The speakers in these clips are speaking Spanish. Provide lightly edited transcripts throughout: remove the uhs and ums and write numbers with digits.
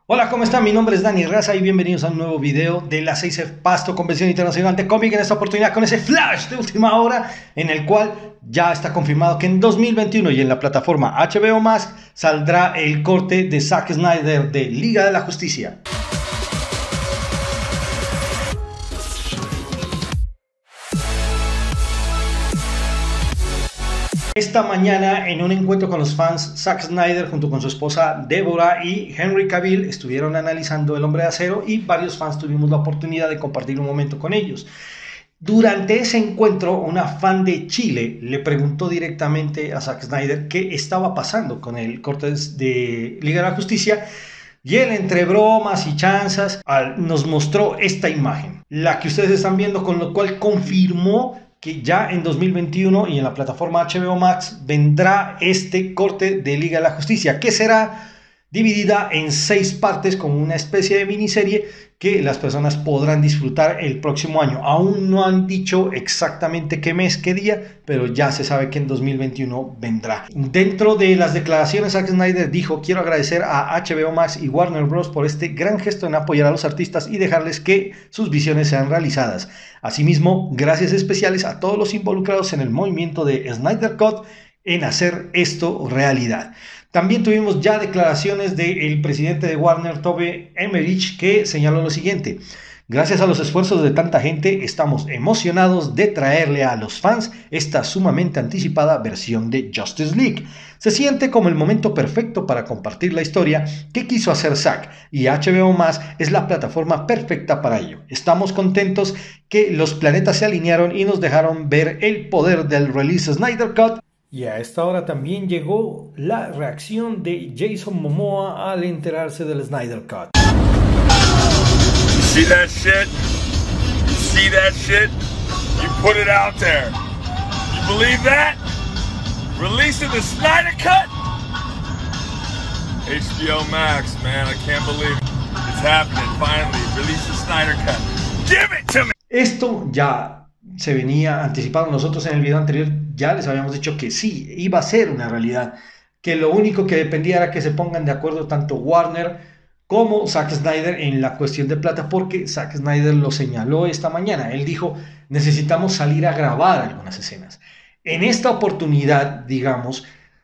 Hola, ¿cómo están? Mi nombre es Dani Raza y bienvenidos a un nuevo video de la 6F Pasto Convención Internacional de Cómic. En esta oportunidad con ese flash de última hora en el cual ya está confirmado que en 2021 y en la plataforma HBO Max saldrá el corte de Zack Snyder de Liga de la Justicia. Esta mañana, en un encuentro con los fans, Zack Snyder junto con su esposa Deborah y Henry Cavill estuvieron analizando El Hombre de Acero y varios fans tuvimos la oportunidad de compartir un momento con ellos. Durante ese encuentro, una fan de Chile le preguntó directamente a Zack Snyder qué estaba pasando con el corte de Liga de la Justicia y él, entre bromas y chanzas, nos mostró esta imagen, la que ustedes están viendo, con lo cual confirmó que ya en 2021 y en la plataforma HBO Max vendrá este corte de Liga de la Justicia, que será dividida en 6 partes como una especie de miniserie que las personas podrán disfrutar el próximo año. Aún no han dicho exactamente qué mes, qué día, pero ya se sabe que en 2021 vendrá. Dentro de las declaraciones, Zack Snyder dijo: quiero agradecer a HBO Max y Warner Bros. Por este gran gesto en apoyar a los artistas y dejarles que sus visiones sean realizadas. Asimismo, gracias especiales a todos los involucrados en el movimiento de Snyder Cut en hacer esto realidad. También tuvimos ya declaraciones del presidente de Warner, Toby Emmerich, que señaló lo siguiente: gracias a los esfuerzos de tanta gente, estamos emocionados de traerle a los fans esta sumamente anticipada versión de Justice League. Se siente como el momento perfecto para compartir la historia que quiso hacer Zack, y HBO Max es la plataforma perfecta para ello. Estamos contentos que los planetas se alinearon y nos dejaron ver el poder del release Snyder Cut. Y a esta hora también llegó la reacción de Jason Momoa al enterarse del Snyder Cut. You see that shit? You see that shit? You put it out there. You believe that? Releasing the Snyder Cut? HBO Max, man, I can't believe it. It's happening, finally. Release the Snyder Cut. Give it to me! Esto ya se venía anticipado. Nosotros en el video anterior ya les habíamos dicho que sí, iba a ser una realidad, que lo único que dependía era que se pongan de acuerdo tanto Warner como Zack Snyder en la cuestión de plata, porque Zack Snyder lo señaló esta mañana. Él dijo: necesitamos salir a grabar algunas escenas. En esta oportunidad, digamos,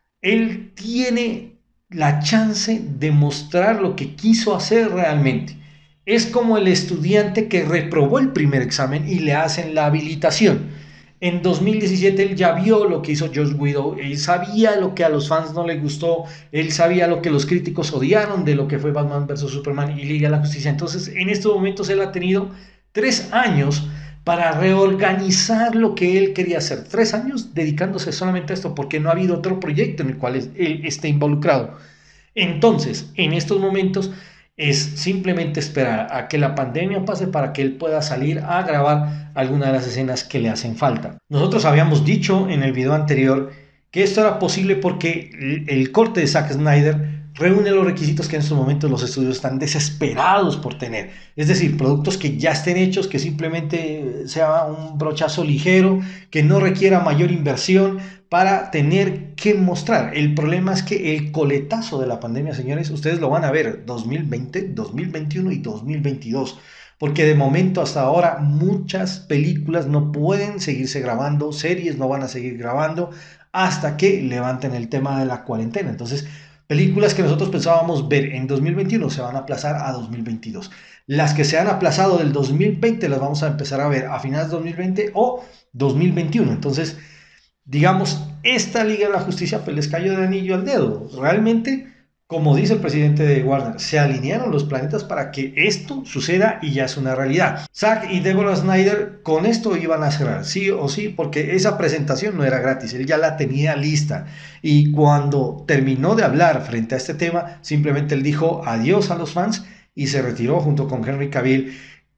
él tiene la chance de mostrar lo que quiso hacer realmente. Es como el estudiante que reprobó el primer examen y le hacen la habilitación. En 2017 él ya vio lo que hizo Joss Whedon, él sabía lo que a los fans no les gustó, él sabía lo que los críticos odiaron de lo que fue Batman vs Superman y Liga de la Justicia. Entonces, en estos momentos él ha tenido 3 años para reorganizar lo que él quería hacer. 3 años dedicándose solamente a esto, porque no ha habido otro proyecto en el cual él esté involucrado. Entonces, en estos momentos es simplemente esperar a que la pandemia pase para que él pueda salir a grabar algunas de las escenas que le hacen falta. Nosotros habíamos dicho en el video anterior que esto era posible porque el corte de Zack Snyder reúne los requisitos que en estos momentos los estudios están desesperados por tener. Es decir, productos que ya estén hechos, que simplemente sea un brochazo ligero, que no requiera mayor inversión para tener que mostrar. El problema es que el coletazo de la pandemia, señores, ustedes lo van a ver 2020, 2021 y 2022. Porque de momento hasta ahora muchas películas no pueden seguirse grabando, series no van a seguir grabando hasta que levanten el tema de la cuarentena. Entonces, películas que nosotros pensábamos ver en 2021 se van a aplazar a 2022. Las que se han aplazado del 2020 las vamos a empezar a ver a finales de 2020 o 2021. Entonces, digamos, esta Liga de la Justicia pues les cayó de anillo al dedo. Realmente, como dice el presidente de Warner, se alinearon los planetas para que esto suceda y ya es una realidad. Zack y Deborah Snyder con esto iban a cerrar, sí o sí, porque esa presentación no era gratis, él ya la tenía lista. Y cuando terminó de hablar frente a este tema, simplemente él dijo adiós a los fans y se retiró junto con Henry Cavill,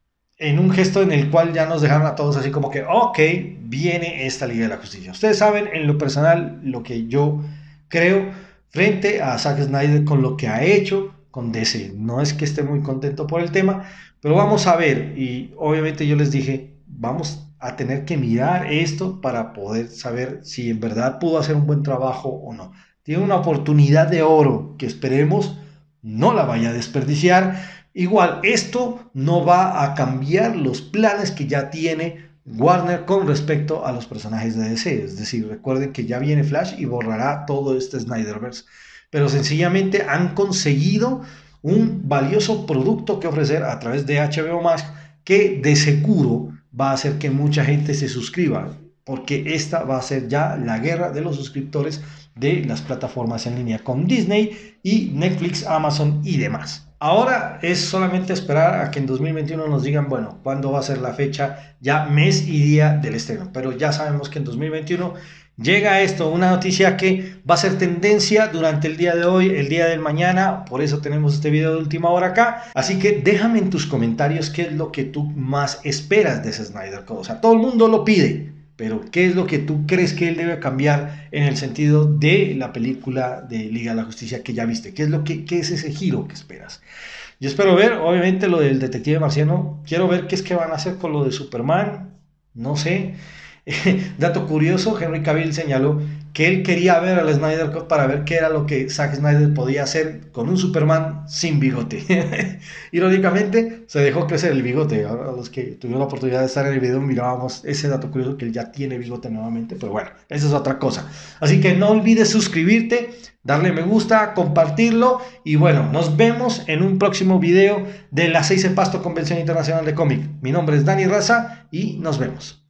en un gesto en el cual ya nos dejaron a todos así como que, ok, viene esta Liga de la Justicia. Ustedes saben en lo personal lo que yo creo frente a Zack Snyder con lo que ha hecho con DC. No es que esté muy contento por el tema, pero vamos a ver. Y obviamente yo les dije, vamos a tener que mirar esto para poder saber si en verdad pudo hacer un buen trabajo o no. Tiene una oportunidad de oro que esperemos no la vaya a desperdiciar. Igual, esto no va a cambiar los planes que ya tiene Warner con respecto a los personajes de DC. Es decir, recuerden que ya viene Flash y borrará todo este Snyderverse. Pero sencillamente han conseguido un valioso producto que ofrecer a través de HBO Max, que de seguro va a hacer que mucha gente se suscriba, porque esta va a ser ya la guerra de los suscriptores de las plataformas en línea con Disney y Netflix, Amazon y demás. Ahora es solamente esperar a que en 2021 nos digan, bueno, cuándo va a ser la fecha, ya mes y día del estreno. Pero ya sabemos que en 2021 llega esto, una noticia que va a ser tendencia durante el día de hoy, el día del mañana. Por eso tenemos este video de última hora acá. Así que déjame en tus comentarios qué es lo que tú más esperas de ese Snyder Cut. O sea, todo el mundo lo pide, pero ¿qué es lo que tú crees que él debe cambiar en el sentido de la película de Liga de la Justicia que ya viste? ¿Qué es ese giro que esperas? Yo espero ver, obviamente, lo del detective marciano. Quiero ver qué es que van a hacer con lo de Superman. No sé. Dato curioso, Henry Cavill señaló que él quería ver al Snyder Cut para ver qué era lo que Zack Snyder podía hacer con un Superman sin bigote. Irónicamente, se dejó crecer el bigote. Ahora los que tuvieron la oportunidad de estar en el video mirábamos ese dato curioso, que él ya tiene bigote nuevamente, pero bueno, esa es otra cosa. Así que no olvides suscribirte, darle me gusta, compartirlo y bueno, nos vemos en un próximo video de la 6 en Pasto Convención Internacional de Cómic. Mi nombre es Dani Raza y nos vemos.